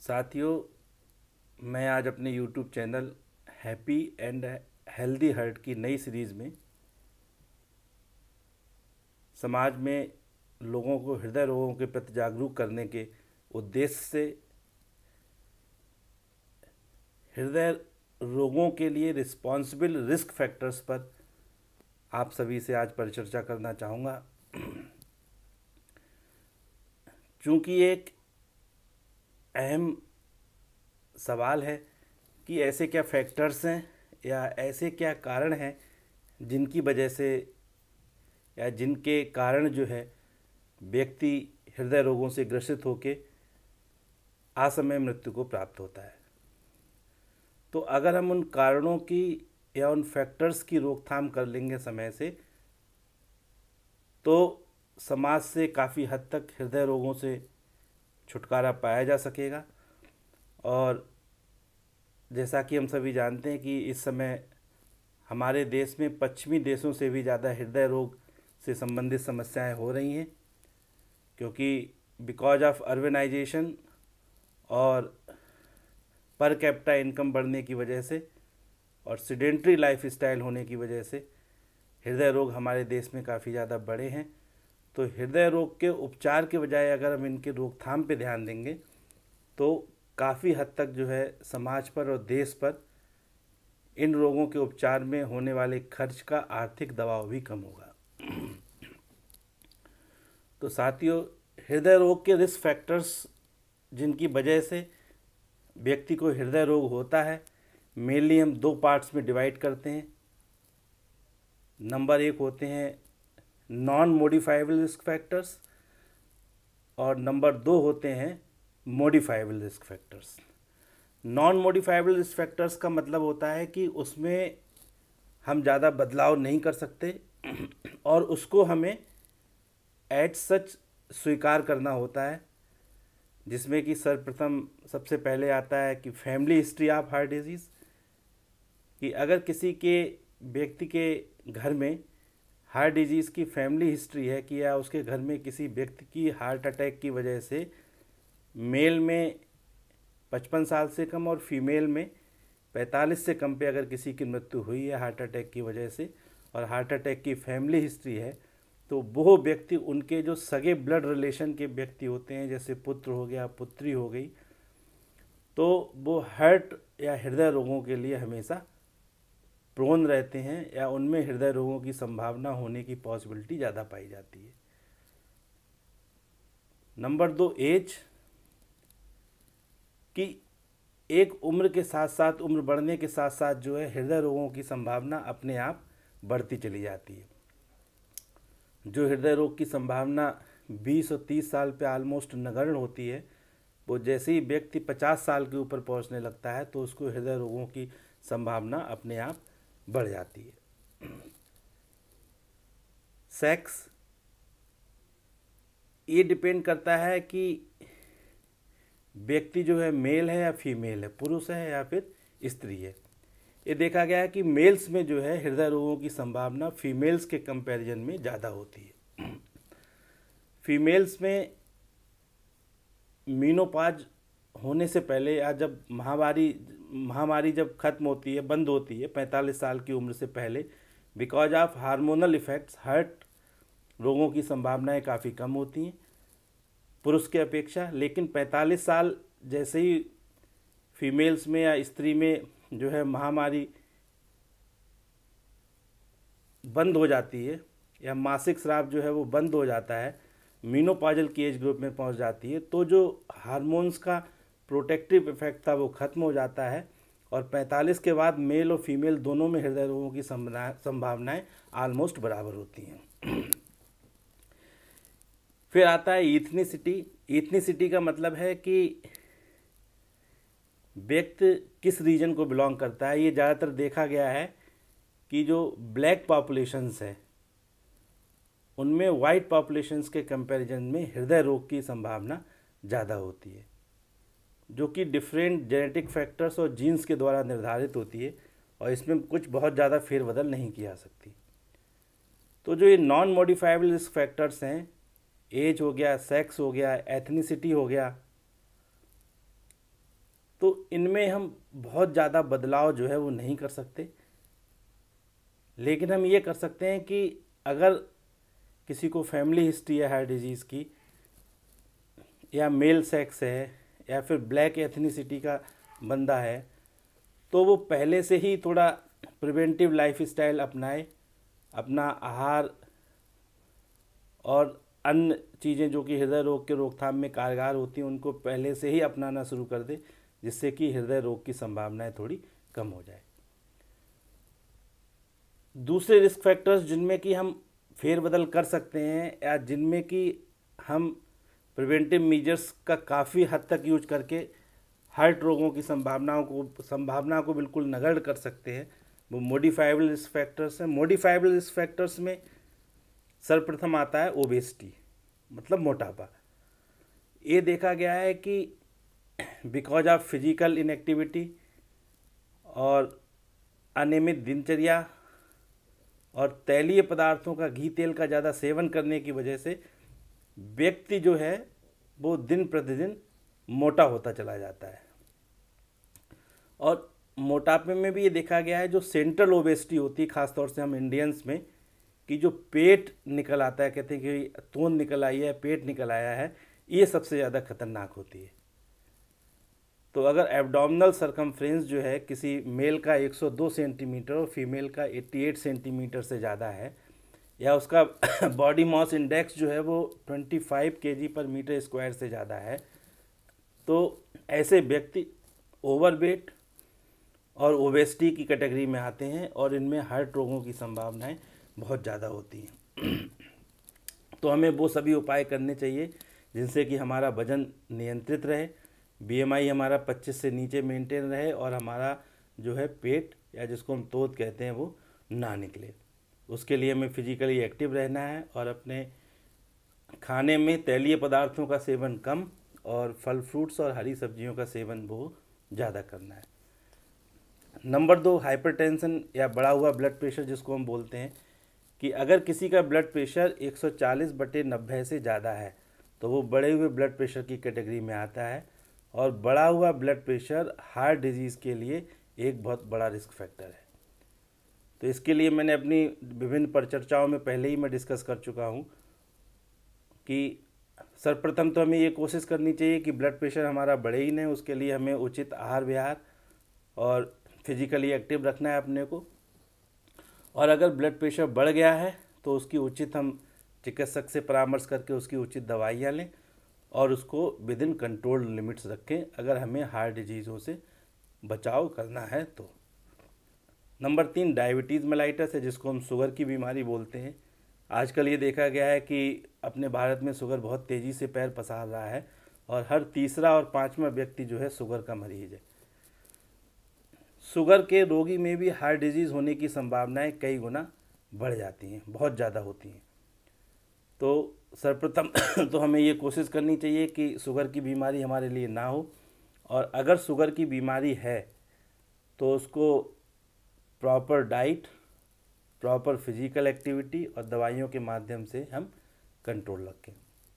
साथियों, मैं आज अपने YouTube channel happy and healthy heart की नई सीरीज़ में समाज में लोगों को हृदय रोगों के प्रति जागरूक करने के उद्देश्य से हृदय रोगों के लिए रिस्पॉन्सिबल रिस्क फैक्टर्स पर आप सभी से आज परिचर्चा करना चाहूँगा। चूँकि एक अहम सवाल है कि ऐसे क्या फैक्टर्स हैं या ऐसे क्या कारण हैं जिनकी वजह से या जिनके कारण जो है व्यक्ति हृदय रोगों से ग्रसित होकर असमय मृत्यु को प्राप्त होता है। तो अगर हम उन कारणों की या उन फैक्टर्स की रोकथाम कर लेंगे समय से, तो समाज से काफ़ी हद तक हृदय रोगों से छुटकारा पाया जा सकेगा। और जैसा कि हम सभी जानते हैं कि इस समय हमारे देश में पश्चिमी देशों से भी ज़्यादा हृदय रोग से संबंधित समस्याएं हो रही हैं, क्योंकि बिकॉज ऑफ अर्बनाइजेशन और पर कैपिटा इनकम बढ़ने की वजह से और सीडेंट्री लाइफ स्टाइल होने की वजह से हृदय रोग हमारे देश में काफ़ी ज़्यादा बढ़े हैं। तो हृदय रोग के उपचार के बजाय अगर हम इनके रोकथाम पे ध्यान देंगे तो काफ़ी हद तक जो है समाज पर और देश पर इन रोगों के उपचार में होने वाले खर्च का आर्थिक दबाव भी कम होगा। तो साथियों, हृदय रोग के रिस्क फैक्टर्स जिनकी वजह से व्यक्ति को हृदय रोग होता है, मेनली हम दो पार्ट्स में डिवाइड करते हैं। नंबर एक होते हैं नॉन मॉडिफाइबल रिस्क फैक्टर्स और नंबर दो होते हैं modifiable risk factors. Non modifiable risk factors का मतलब होता है कि उसमें हम ज़्यादा बदलाव नहीं कर सकते और उसको हमें एज सच स्वीकार करना होता है, जिसमें कि सर्वप्रथम सबसे पहले आता है कि family history of heart disease, कि अगर किसी के व्यक्ति के घर में हार्ट डिजीज़ की फैमिली हिस्ट्री है कि या उसके घर में किसी व्यक्ति की हार्ट अटैक की वजह से मेल में 55 साल से कम और फीमेल में 45 से कम पे अगर किसी की मृत्यु हुई है हार्ट अटैक की वजह से और हार्ट अटैक की फैमिली हिस्ट्री है, तो वो व्यक्ति उनके जो सगे ब्लड रिलेशन के व्यक्ति होते हैं, जैसे पुत्र हो गया, पुत्री हो गई, तो वो हार्ट या हृदय रोगों के लिए हमेशा प्रोन रहते हैं या उनमें हृदय रोगों की संभावना होने की पॉसिबिलिटी ज़्यादा पाई जाती है। नंबर दो, एज, कि एक उम्र के साथ साथ उम्र बढ़ने के साथ साथ जो है हृदय रोगों की संभावना अपने आप बढ़ती चली जाती है। जो हृदय रोग की संभावना 20 और 30 साल पे ऑलमोस्ट नगण्य होती है, वो जैसे ही व्यक्ति 50 साल के ऊपर पहुंचने लगता है तो उसको हृदय रोगों की संभावना अपने आप बढ़ जाती है। सेक्स, ये डिपेंड करता है कि व्यक्ति जो है मेल है या फीमेल है, पुरुष है या फिर स्त्री है। ये देखा गया है कि मेल्स में जो है हृदय रोगों की संभावना फीमेल्स के कंपैरिजन में ज़्यादा होती है। फीमेल्स में मीनोपॉज होने से पहले या जब महामारी जब खत्म होती है, बंद होती है 45 साल की उम्र से पहले, because of hormonal effects heart रोगों की संभावनाएं काफ़ी कम होती हैं पुरुष के अपेक्षा। लेकिन 45 साल जैसे ही फीमेल्स में या स्त्री में जो है महामारी बंद हो जाती है या मासिक स्राव जो है वो बंद हो जाता है, मीनोपॉजल की एज ग्रुप में पहुंच जाती है, तो जो हार्मोन्स का प्रोटेक्टिव इफेक्ट था वो खत्म हो जाता है और 45 के बाद मेल और फीमेल दोनों में हृदय रोगों की संभावनाएं ऑलमोस्ट बराबर होती हैं। फिर आता है इथनिसिटी। इथनिसिटी का मतलब है कि व्यक्ति किस रीजन को बिलोंग करता है। ये ज़्यादातर देखा गया है कि जो ब्लैक पॉपुलेशंस है उनमें वाइट पॉपुलेशंस के कंपैरिजन में हृदय रोग की संभावना ज़्यादा होती है, जो कि डिफरेंट जेनेटिक फैक्टर्स और जीन्स के द्वारा निर्धारित होती है और इसमें कुछ बहुत ज़्यादा फेरबदल नहीं की जा सकती। तो जो ये नॉन मॉडिफाइबल रिस्क फैक्टर्स हैं, एज हो गया, सेक्स हो गया, एथनिसिटी हो गया, इनमें हम बहुत ज़्यादा बदलाव जो है वो नहीं कर सकते, लेकिन हम ये कर सकते हैं कि अगर किसी को फैमिली हिस्ट्री है हार्ट डिजीज़ की, या मेल सेक्स है, या फिर ब्लैक एथनिसिटी का बंदा है, तो वो पहले से ही थोड़ा प्रिवेंटिव लाइफ स्टाइल अपनाए, अपना आहार और अन्य चीज़ें जो कि हृदय रोग के रोकथाम में कारगर होती हैं उनको पहले से ही अपनाना शुरू कर दे, जिससे कि हृदय रोग की संभावनाएं थोड़ी कम हो जाए। दूसरे रिस्क फैक्टर्स जिनमें कि हम फेरबदल कर सकते हैं, या जिनमें कि हम प्रिवेंटिव मेजर्स का काफ़ी हद तक यूज करके हार्ट रोगों की संभावना को बिल्कुल नगण्य कर सकते हैं, वो मॉडिफाइबल रिस्क फैक्टर्स हैं। मॉडिफाइबल रिस्क फैक्टर्स में सर्वप्रथम आता है ओबेसिटी, मतलब मोटापा। ये देखा गया है कि बिकॉज ऑफ फिजिकल इनएक्टिविटी और अनियमित दिनचर्या और तैलीय पदार्थों का, घी तेल का ज़्यादा सेवन करने की वजह से व्यक्ति जो है वो दिन प्रतिदिन मोटा होता चला जाता है। और मोटापे में भी ये देखा गया है, जो सेंट्रल ओबेसिटी होती है, ख़ासतौर से हम इंडियंस में, कि जो पेट निकल आता है, कहते हैं कि तोंद निकल आई है, पेट निकल आया है, ये सबसे ज़्यादा खतरनाक होती है। तो अगर एब्डोमिनल सरकमफ्रेंस जो है किसी मेल का 102 सेंटीमीटर और फीमेल का 88 सेंटीमीटर से ज़्यादा है, या उसका बॉडी मास इंडेक्स जो है वो 25 केजी पर मीटर स्क्वायर से ज़्यादा है, तो ऐसे व्यक्ति ओवरवेट और ओबेसिटी की कैटेगरी में आते हैं और इनमें हार्ट रोगों की संभावनाएं बहुत ज़्यादा होती हैं। तो हमें वो सभी उपाय करने चाहिए जिनसे कि हमारा वजन नियंत्रित रहे, बीएमआई हमारा 25 से नीचे मेंटेन रहे, और हमारा जो है पेट, या जिसको हम तोद कहते हैं, वो ना निकले। उसके लिए हमें फिजिकली एक्टिव रहना है और अपने खाने में तैलीय पदार्थों का सेवन कम और फल फ्रूट्स और हरी सब्जियों का सेवन वो ज़्यादा करना है। नंबर 2, हाइपरटेंशन या बढ़ा हुआ ब्लड प्रेशर, जिसको हम बोलते हैं कि अगर किसी का ब्लड प्रेशर 140/90 से ज़्यादा है तो वो बढ़े हुए ब्लड प्रेशर की कैटेगरी में आता है, और बढ़ा हुआ ब्लड प्रेशर हार्ट डिजीज़ के लिए एक बहुत बड़ा रिस्क फैक्टर है। तो इसके लिए मैंने अपनी विभिन्न परिचर्चाओं में पहले ही मैं डिस्कस कर चुका हूँ कि सर्वप्रथम तो हमें ये कोशिश करनी चाहिए कि ब्लड प्रेशर हमारा बढ़े ही नहीं, उसके लिए हमें उचित आहार विहार और फिजिकली एक्टिव रखना है अपने को। और अगर ब्लड प्रेशर बढ़ गया है तो उसकी उचित हम चिकित्सक से परामर्श करके उसकी उचित दवाइयाँ लें और उसको विद इन कंट्रोल लिमिट्स रखें, अगर हमें हार्ट डिजीज़ों से बचाव करना है तो। नंबर 3, डायबिटीज़ मेलाइटस है, जिसको हम शुगर की बीमारी बोलते हैं। आजकल ये देखा गया है कि अपने भारत में शुगर बहुत तेज़ी से पैर पसार रहा है और हर तीसरा और पांचवा व्यक्ति जो है शुगर का मरीज है। शुगर के रोगी में भी हार्ट डिजीज़ होने की संभावनाएं कई गुना बढ़ जाती हैं, बहुत ज़्यादा होती हैं। तो सर्वप्रथम तो हमें ये कोशिश करनी चाहिए कि शुगर की बीमारी हमारे लिए ना हो, और अगर शुगर की बीमारी है तो उसको proper diet, proper physical activity और दवाइयों के माध्यम से हम कंट्रोल रखें।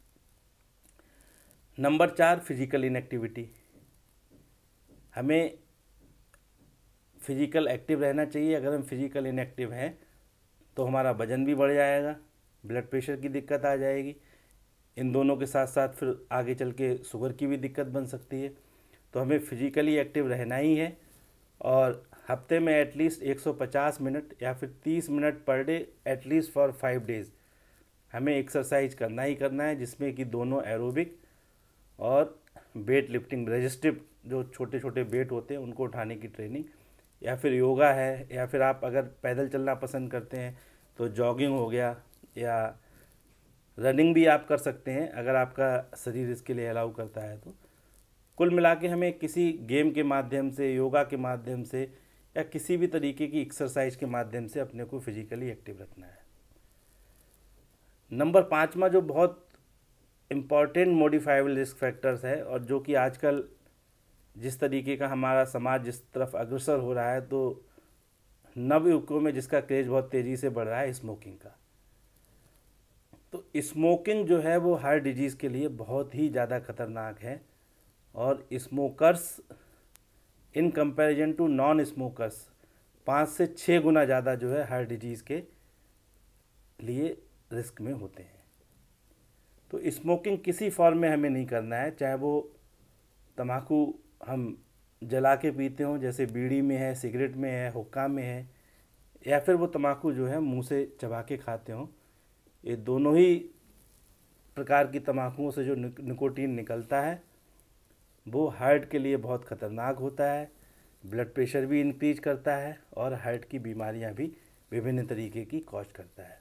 Number 4, physical inactivity. हमें फिजिकल एक्टिव रहना चाहिए। अगर हम फिजिकल इनएक्टिव हैं तो हमारा वजन भी बढ़ जाएगा, ब्लड प्रेशर की दिक्कत आ जाएगी, इन दोनों के साथ साथ फिर आगे चल के शुगर की भी दिक्कत बन सकती है। तो हमें फिजिकली एक्टिव रहना ही है, और हफ्ते में एटलीस्ट 150 मिनट या फिर 30 minute per day at least for 5 days हमें एक्सरसाइज करना ही करना है, जिसमें कि दोनों एरोबिक और वेट लिफ्टिंग, रेजिस्टिव जो छोटे छोटे वेट होते हैं उनको उठाने की ट्रेनिंग, या फिर योगा है, या फिर आप अगर पैदल चलना पसंद करते हैं तो जॉगिंग हो गया, या रनिंग भी आप कर सकते हैं अगर आपका शरीर इसके लिए अलाउ करता है तो। कुल मिला के हमें किसी गेम के माध्यम से, योगा के माध्यम से, या किसी भी तरीके की एक्सरसाइज के माध्यम से अपने को फिजिकली एक्टिव रखना है। नंबर 5वां जो बहुत इम्पॉर्टेंट मॉडिफाइबल रिस्क फैक्टर्स है, और जो कि आजकल जिस तरीके का हमारा समाज जिस तरफ अग्रसर हो रहा है, तो नवयुवकों में जिसका क्रेज बहुत तेज़ी से बढ़ रहा है, स्मोकिंग का। तो स्मोकिंग जो है वो हार्ट डिजीज़ के लिए बहुत ही ज़्यादा खतरनाक है, और smokers in comparison to non smokers 5 से 6 गुना ज़्यादा जो है हार्ट डिजीज़ के लिए रिस्क में होते हैं। तो स्मोकिंग किसी फॉर्म में हमें नहीं करना है, चाहे वो तम्बाकू हम जला के पीते हों, जैसे बीड़ी में है, सिगरेट में है, हुक्का में है, या फिर वो तम्बाकू जो है मुंह से चबा के खाते हों। ये दोनों ही प्रकार की तम्बाकुओं से जो निकोटीन निकलता है वो हार्ट के लिए बहुत ख़तरनाक होता है, ब्लड प्रेशर भी इंक्रीज करता है और हार्ट की बीमारियां भी विभिन्न तरीके की कॉज करता है।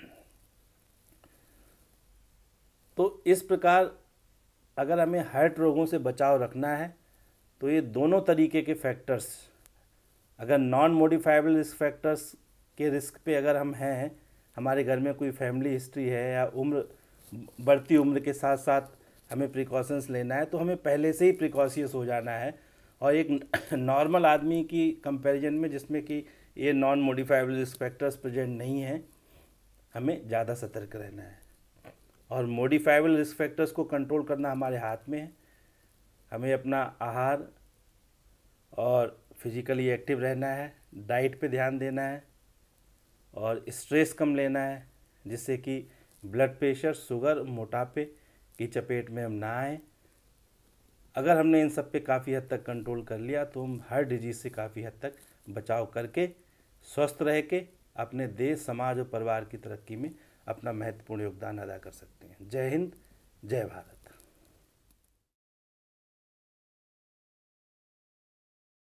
तो इस प्रकार अगर हमें हार्ट रोगों से बचाव रखना है तो ये दोनों तरीके के फैक्टर्स, अगर नॉन मॉडिफाइबल रिस्क फैक्टर्स के रिस्क पे अगर हम हैं, हमारे घर में कोई फैमिली हिस्ट्री है या बढ़ती उम्र के साथ साथ हमें प्रिकॉशंस लेना है, तो हमें पहले से ही प्रिकॉशियस हो जाना है। और एक नॉर्मल आदमी की कंपैरिजन में जिसमें कि ये non modifiable risk factors present नहीं हैं, हमें ज़्यादा सतर्क रहना है। और मॉडिफाइबल रिस्क फैक्टर्स को कंट्रोल करना हमारे हाथ में है। हमें अपना आहार और फिजिकली एक्टिव रहना है, डाइट पे ध्यान देना है और स्ट्रेस कम लेना है, जिससे कि ब्लड प्रेशर, शुगर, मोटापे की चपेट में हम ना आए। अगर हमने इन सब पे काफ़ी हद तक कंट्रोल कर लिया तो हम हर डिजीज़ से काफ़ी हद तक बचाव करके स्वस्थ रह के अपने देश, समाज और परिवार की तरक्की में अपना महत्वपूर्ण योगदान अदा कर सकते हैं। जय हिंद, जय भारत।